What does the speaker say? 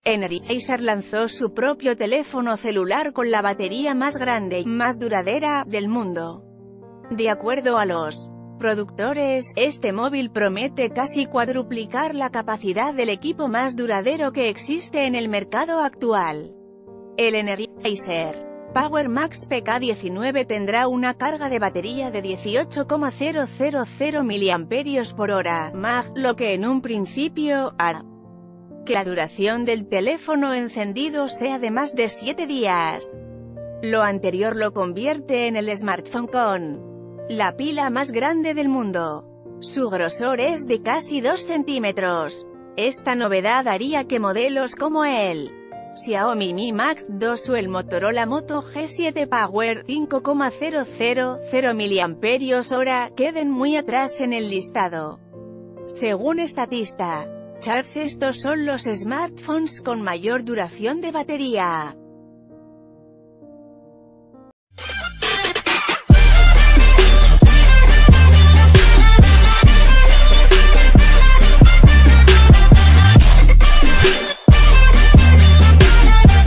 Energizer lanzó su propio teléfono celular con la batería más grande y más duradera del mundo. De acuerdo a los productores, este móvil promete casi cuadruplicar la capacidad del equipo más duradero que existe en el mercado actual. El Energizer Power Max PK19 tendrá una carga de batería de 18,000 mAh, lo que en un principio hará que la duración del teléfono encendido sea de más de 7 días. Lo anterior lo convierte en el smartphone con la pila más grande del mundo. Su grosor es de casi 2 centímetros. Esta novedad haría que modelos como el Xiaomi Mi Max 2 o el Motorola Moto G7 Power 5,000 mAh queden muy atrás en el listado. Según Statista Charts, estos son los smartphones con mayor duración de batería.